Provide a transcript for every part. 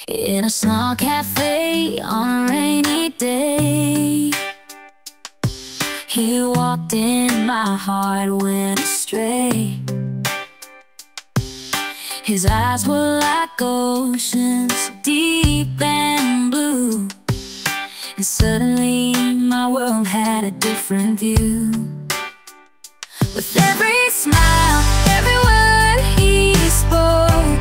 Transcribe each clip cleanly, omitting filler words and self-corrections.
In a small cafe on a rainy day, he walked in, my heart went astray. His eyes were like oceans, deep and blue, and suddenly my world had a different view. With every smile, every word he spoke,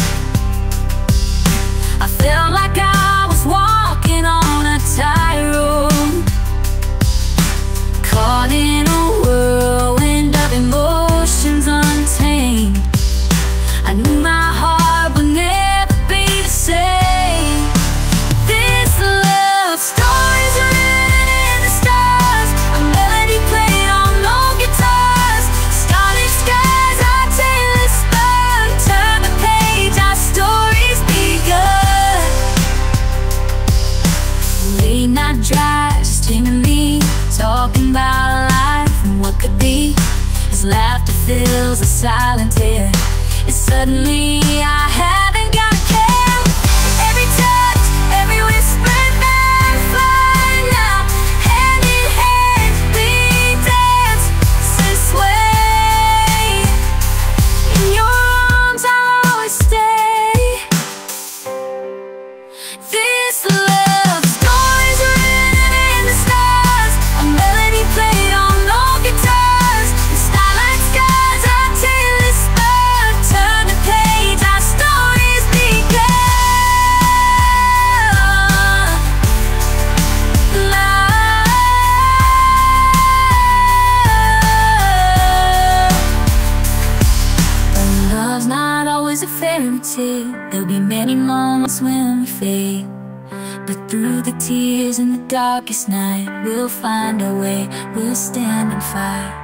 I felt like I was walking on a tightrope, caught in a whirlwind of emotions untamed. I knew my heart would never be the same. This love story's written in the stars, a melody played on old guitars. Starlit skies, our tale is spun. Turn the page, our story's begun. Late night drives, Tim and me, talking about life and what could be. His laughter fills the silent air, and suddenly I haven't got a care. Every touch, every whisper, now flying now. Hand in hand, we dance and sway. In your arms I'll always stay. This love story's written in the stars, a melody played on old guitars. The starlight skies, our tale is spun. Turn the page, our story's begun. But love's not always a fairy tale. There'll be many moments when we fade, but through the tears in the darkest night, we'll find a way, we'll stand and fight.